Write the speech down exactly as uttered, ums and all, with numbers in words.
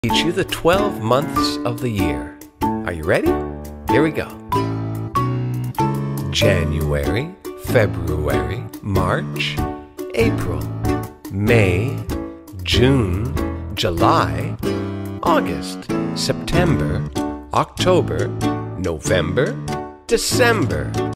Teach you the twelve months of the year. Are you ready? Here we go. January, February, March, April, May, June, July, August, September, October, November, December.